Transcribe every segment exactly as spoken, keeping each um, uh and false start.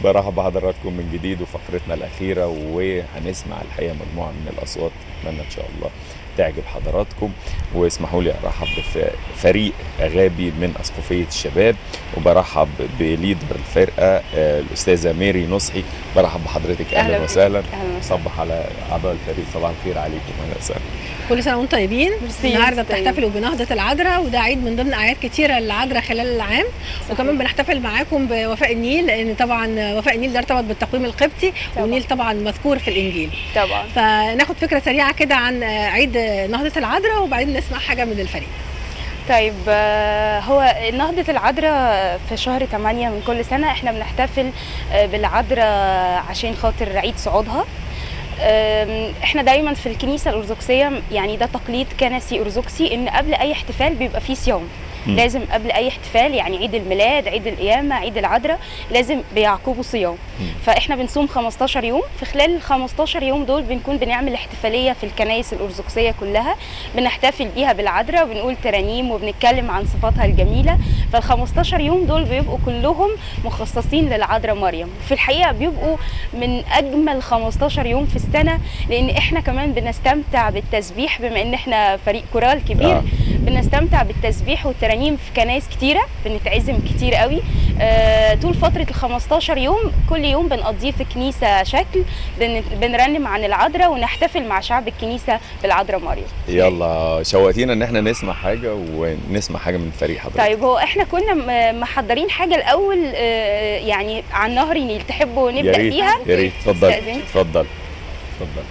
برحب بحضراتكم من جديد وفقرتنا الأخيرة، وهنسمع الحقيقة مجموعة من الأصوات أتمنى إن شاء الله تعجب حضراتكم. واسمحوا لي أرحب بفريق أغابي من أسقفية الشباب، وبرحب بليدر الفرقة الأستاذة ميري نصحي. برحب بحضرتك، أهلا وسهلا. صبح على أعضاء الفريق، صباح الخير عليكم. أهلا وسهلا. كل سنة وانتم طيبين. النهارده بتحتفلوا بنهضة العذراء، وده عيد من ضمن أعياد كتيرة للعذراء خلال العام. صحيح. وكمان بنحتفل معاكم بوفاء النيل، لأن طبعا وفاء النيل ده ارتبط بالتقويم القبطي، والنيل طبعا مذكور في الإنجيل طبعا. فناخد فكرة سريعة كده عن عيد نهضة العذراء، وبعدين نسمع حاجة من الفريق. طيب، هو نهضة العذراء في شهر ثمانية من كل سنة احنا بنحتفل بالعذراء عشان خاطر عيد صعودها. احنا دايما في الكنيسة الأرثوذكسية، يعني ده تقليد كنسي أرثوذكسي، ان قبل اي احتفال بيبقى فيه صيام. م. لازم قبل اي احتفال، يعني عيد الميلاد، عيد القيامة، عيد العذراء، لازم بيعقبوا صيام. م. فاحنا بنصوم خمستاشر يوم. في خلال ال خمستاشر يوم دول بنكون بنعمل احتفالية في الكنائس الأرثوذكسية كلها، بنحتفل بيها بالعذراء وبنقول ترانيم وبنتكلم عن صفاتها الجميلة. فال خمستاشر يوم دول بيبقوا كلهم مخصصين للعذراء مريم. في الحقيقة بيبقوا من اجمل خمستاشر يوم في السنة، لان احنا كمان بنستمتع بالتسبيح، بما ان احنا فريق كورال كبير. آه. بنستمتع بالتسبيح والترانيم في كنائس كتيرة، بنتعزم كتير قوي. آه طول فترة ال خمستاشر يوم، كل يوم بنقضيه في كنيسة شكل، بن بنرنم عن العذراء ونحتفل مع شعب الكنيسة بالعذراء مريم. يلا شوقتينا ان احنا نسمع حاجة، ونسمع حاجة من فريق حضرتك. طيب، هو احنا كنا محضرين حاجة الأول آه يعني عن نهر النيل، تحبوا نبدأ فيها؟ يا ريت. اتفضل اتفضل اتفضل.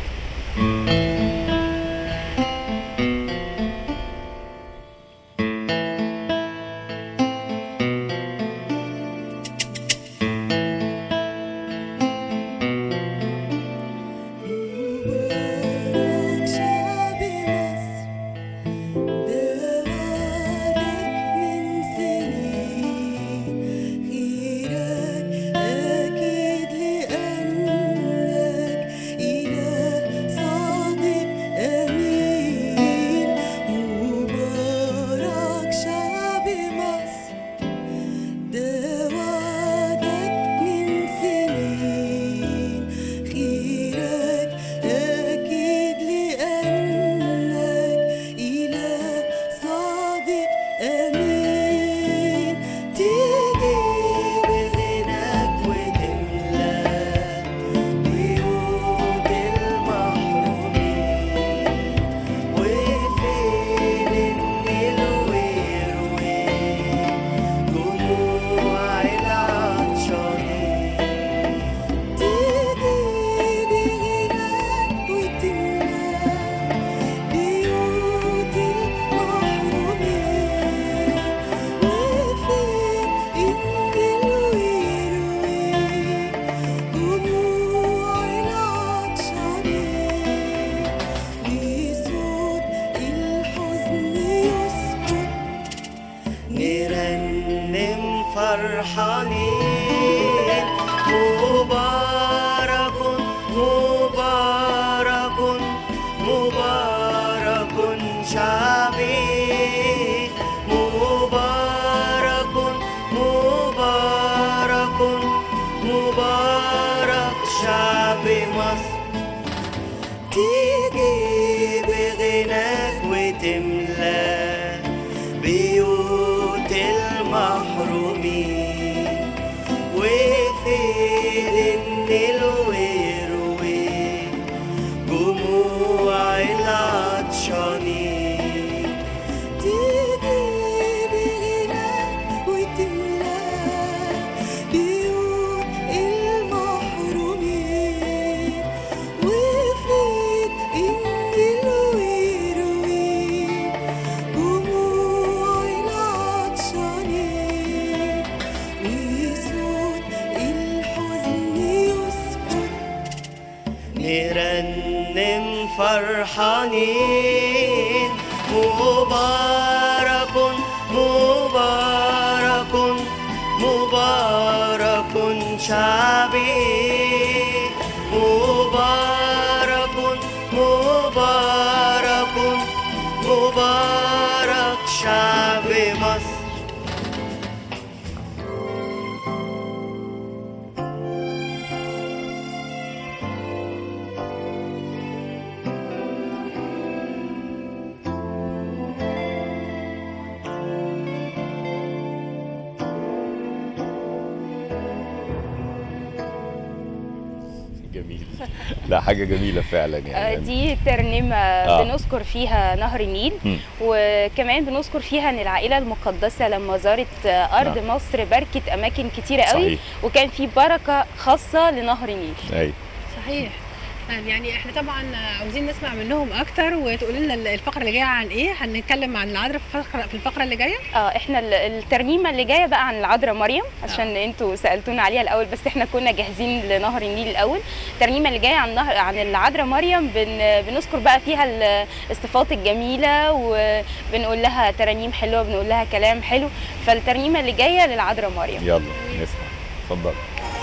فرحانين. مبارك مبارك مبارك شعبي، مبارك مبارك مبارك شعب مصر. تيجي بغناك وتملى بيوت المحرومين، وفي النيل ويروي جموع العطشانين. تيجي بغناك وتملى بيوت المحرومين، وفي النيل ويروي جموع العطشانين، وصوت الحزن يسكت نرنم فرحانين. مبارك مبارك مبارك شعبي، مبارك مبارك مبارك شعب مصر. النيل. لا حاجه جميله فعلا يعني. دي ترنيمه آه. بنذكر فيها نهر النيل، م. وكمان بنذكر فيها ان العائله المقدسه لما زارت ارض آه. مصر باركت اماكن كتيره قوي. صحيح. وكان في بركه خاصه لنهر النيل. ايوه صحيح. يعني احنا طبعا عاوزين نسمع منهم اكتر، وتقول لنا الفقره اللي جايه عن ايه. هنتكلم عن العذراء في الفقره في الفقره اللي جايه. اه احنا الترنيمه اللي جايه بقى عن العذراء مريم، عشان آه. انتوا سالتونا عليها الاول، بس احنا كنا جاهزين لنهر النيل الاول. الترنيمه اللي جايه عن نهر عن العذراء مريم، بن بنذكر بقى فيها الصفات الجميله، وبنقول لها ترانيم حلوه، بنقول لها كلام حلو. فالترنيمه اللي جايه للعذراء مريم. يلا نسمع. اتفضل.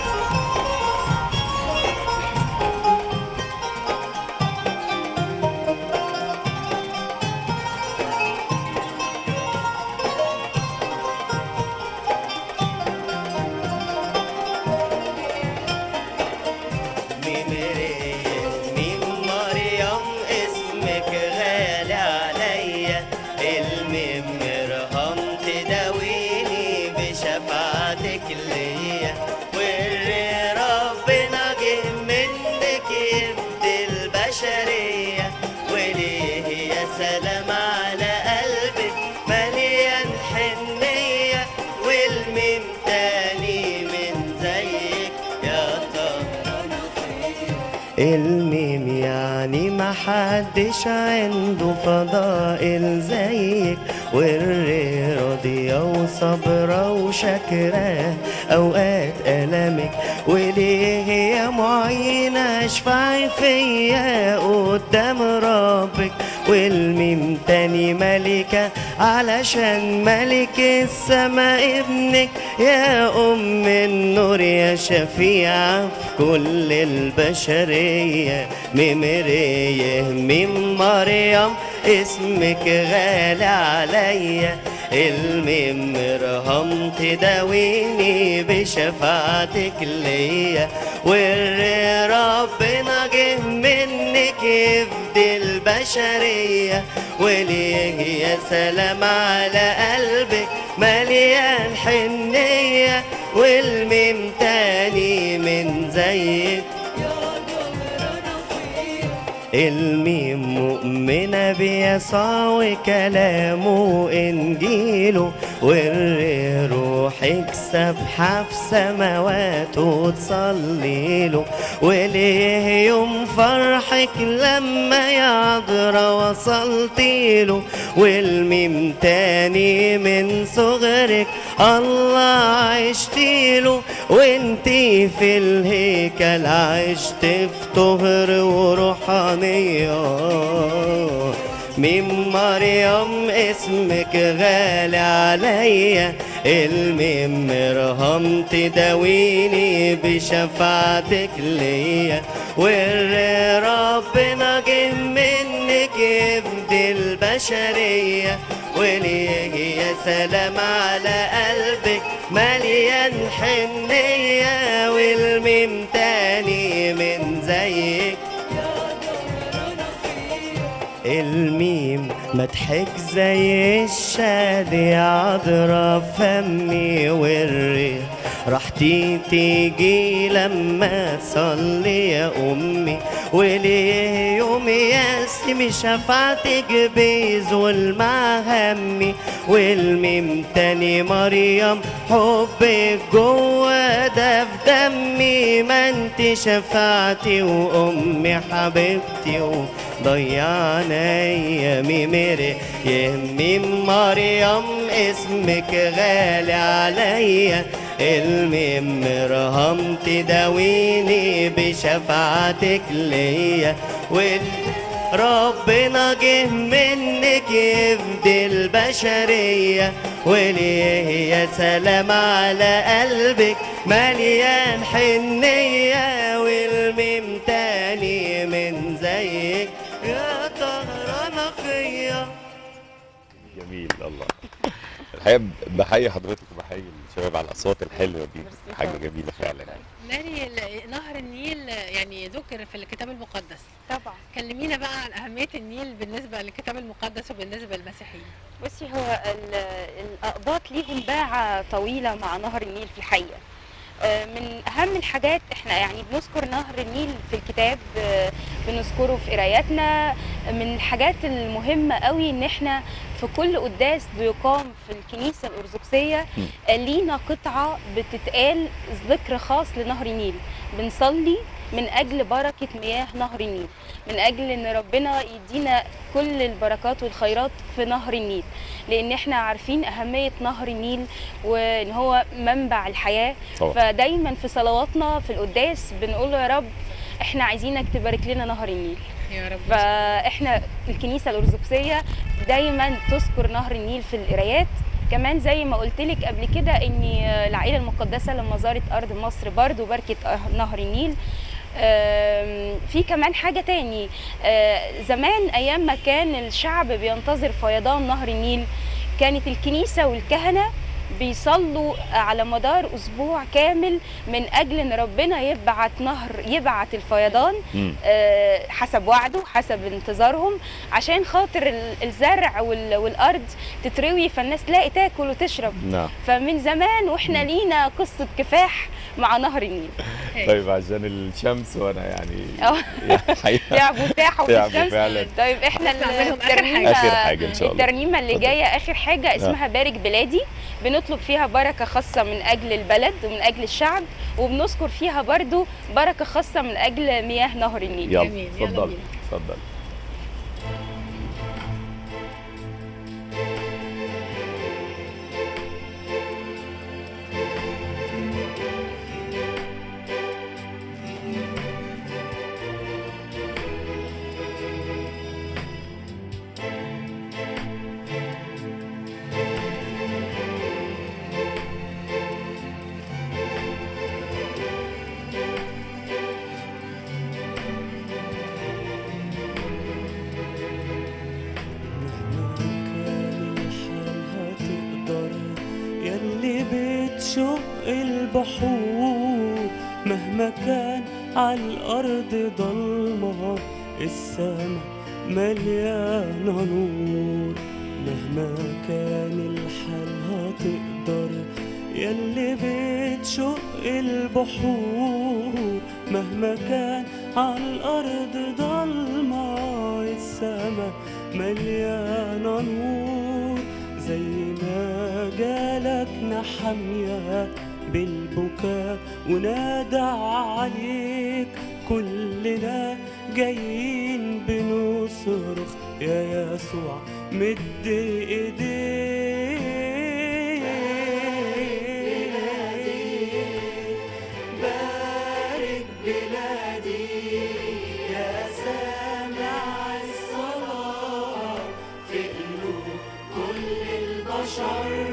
الميم يعني محدش عنده فضائل زيك، والري راضية وصبرة وشاكرة أوقات ألمك، وليه يا معينة اشفعي فيا قدام ربك. والميم تاني ملكة علشان ملك السما ابنك، يا أم النور يا شفيعة في كل البشرية. ميمريه ميم مريم اسمك غالي عليا، الميم مرهم تداويني بشفاعتك ليا. والري ربنا جه منك يفدي البشرية، وليه يا سلام على قلبك مليان حنية. والميم تاني من زيك الميم مؤمنة بيسوع وكلامه إنجيله، والري روحك سابحة في سماوات وتصلي له. وليه يوم فرحك لما يا عذراء وصلتي له. والميم تاني من صغرك الله عشتي له، وانتي في الهيكل عشت في طهر وروحانية. ميم مريم اسمك غالي عليا، الميم مرهم تداويني بشفاعتك ليا. والري ربنا جه منك يفدي البشرية، وليه يا سلام على قلبك مليان حنية. والميم تاني من زيك الميم مضحك زي الشاد يا عذرا فمي، والريح راحتي تيجي لما تصلي يا امي. وليه يوم ياسمي شفاعتك بيزول مع همي. والميم تاني مريم حبك جوا ده في دمي، ما انت شفاعتي وامي حبيبتي وضيعنا يا ميمري. يا ميم مريم اسمك غالي عليا، الميم مرهم تداويني بشفاعتك ليا. وربنا جه منك يفدي البشرية، وليه يا سلام على قلبك مليان حنية. والميم تاني من زيك يا طهرة نقية. جميل الله. الحقيقه بحيي حضرتك وبحيي الشباب على الاصوات الحلوه دي، حاجه جميله فعلا. ماري، نهر النيل يعني ذكر في الكتاب المقدس طبعا. كلمينا بقى عن اهميه النيل بالنسبه للكتاب المقدس وبالنسبه للمسيحيين. بصي، هو الاقباط ليهم باعه طويله مع نهر النيل في الحقيقه. من اهم الحاجات احنا يعني بنذكر نهر النيل في الكتاب، بنذكره في قراياتنا. من الحاجات المهمه قوي ان احنا في كل قداس بيقام في الكنيسه الارثوذكسيه لينا قطعه بتتقال ذكر خاص لنهر النيل، بنصلي من اجل بركه مياه نهر النيل، من اجل ان ربنا يدينا كل البركات والخيرات في نهر النيل، لان احنا عارفين اهميه نهر النيل وان هو منبع الحياه. طبعا. فدايما في صلواتنا في القداس بنقول له يا رب احنا عايزينك تبارك لنا نهر النيل يا رب. فاحنا الكنيسه الارثوذكسيه دايما تذكر نهر النيل في القرايات. كمان زي ما قلت لك قبل كده ان العائله المقدسه لما زارت ارض مصر برضو باركت نهر النيل. في كمان حاجه تاني، زمان ايام ما كان الشعب بينتظر فيضان نهر النيل كانت الكنيسه والكهنه بيصلوا على مدار اسبوع كامل من اجل ان ربنا يبعت نهر يبعت الفيضان آه حسب وعده حسب انتظارهم، عشان خاطر الزرع والارض تتروي فالناس تلاقي تاكل وتشرب. نعم. فمن زمان واحنا لينا قصه كفاح مع نهر النيل. طيب عشان الشمس وانا يعني تعبوا ساحوا في الشمس فعلا. طيب احنا الترنيمه اخر حاجه ان شاء الله الترنيمه اللي جايه اخر حاجه اسمها بارك بلادي، بنطلب فيها بركه خاصه من اجل البلد ومن اجل الشعب، وبنذكر فيها برضو بركه خاصه من اجل مياه نهر النيل. يلا اتفضل اتفضل. البحور مهما كان عالأرض ضلمة السما مليانة نور، مهما كان الحال هتقدر ياللي بتشق البحور، مهما كان عالأرض ضلمة السما مليانة نور. زي ما جالك نحمية بالبكاء ونادى عليك كلنا جايين بنصرخ يا يسوع مد ايديك. بارك بلادي يا سامع الصلاة في قلوب كل البشر.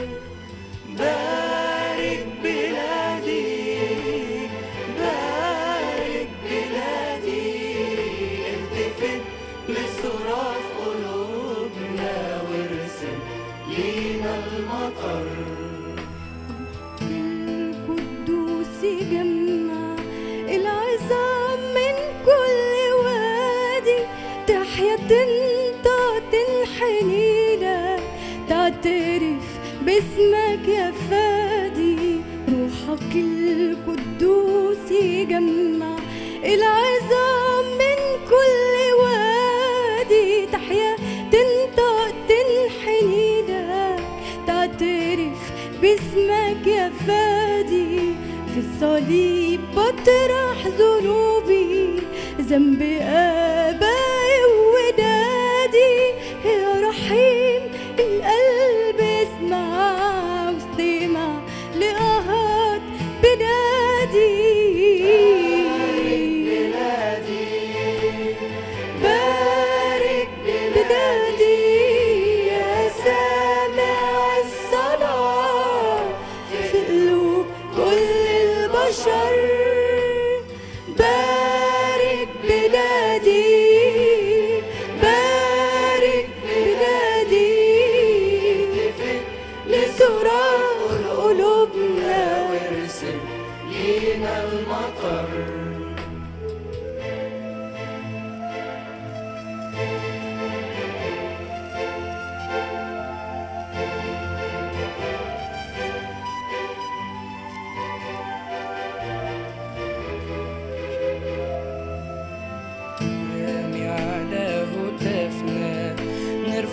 بارك بلادي بارك بلادي التفت لصراخ قلوبنا وارسل لينا المطر. القدوس يجمع العظام من كل وادي، تحيا تنطق تنحني لك تعترف باسمك يا فادي. روحك القدوس يجمع العظام من كل وادي، تحيا تنطق تنحني لك تعترف باسمك يا فادي. في الصليب بطرح ذنوبي ذنب آبائي وولادي، يا رحيم القلب اسمع واستمع لآهات بلادي. بارك بلادي يا سامع الصلاة في قلوب كل البشر. بارك بلادي بارك بلادي لصراخ قلوبنا وارسل لينا المطر.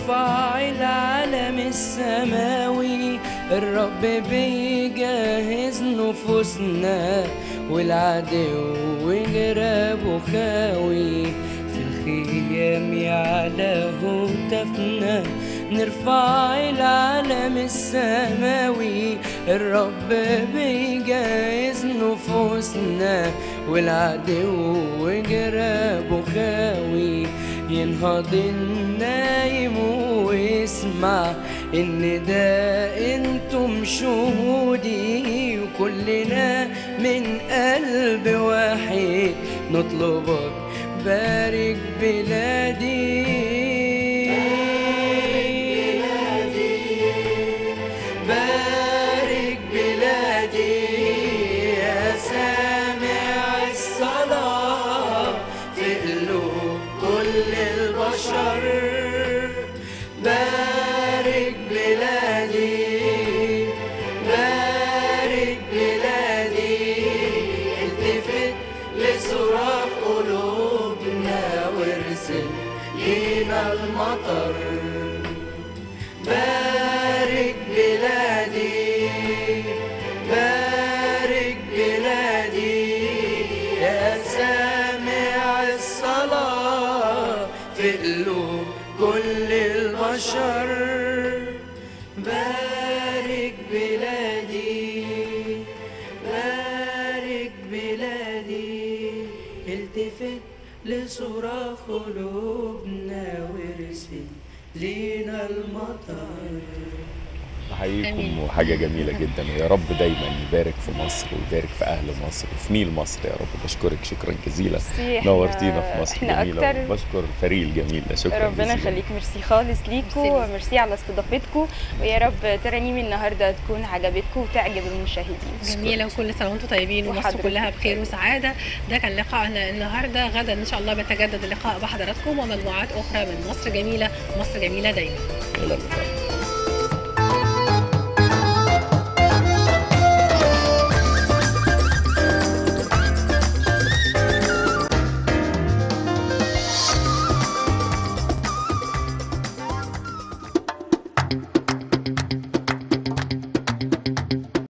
نرفع العلم السماوي. الرب بيجهز نفوسنا والعدو جرابه خاوي، في الخيام يعلى هتافنا نرفع العلم السماوي. الرب بيجهز نفوسنا والعدو جرابه خاوي. ينهض النايم ويسمع ان ده انتم شهودي، وكلنا من قلب واحد نطلبك بارك بلادي. بارك بلادي يا سامع الصلاة في قلوب كل البشر. بارك بلادي بارك بلادي التفت لصراخ قلوبنا وارسل لينا المطر. بارك بلادي بارك بلادي يا سامع الصلاة في قلوب كل البشر. بارك بلادي بارك بلادي التفت لصراخ قلوبنا وارسل لينا المطر. بحييكم وحاجه جميله جدا، ويا رب دايما يبارك في مصر ويبارك في اهل مصر وفي نيل مصر يا رب. بشكرك شكرا جزيلا، نورتينا في مصر جميله. بشكر فريق الجميل ده، شكرا ربنا يخليك. ميرسي خالص ليكوا وميرسي على استضافتكم، ويا رب ترانيم النهارده تكون عجبتكم وتعجب المشاهدين. جميله وكل سنه وانتم طيبين ومصر كلها بخير وسعاده. ده كان لقاءنا النهارده، غدا ان شاء الله بيتجدد اللقاء بحضراتكم ومجموعات اخرى من مصر جميله. مصر جميله دايما. الى اللقاء.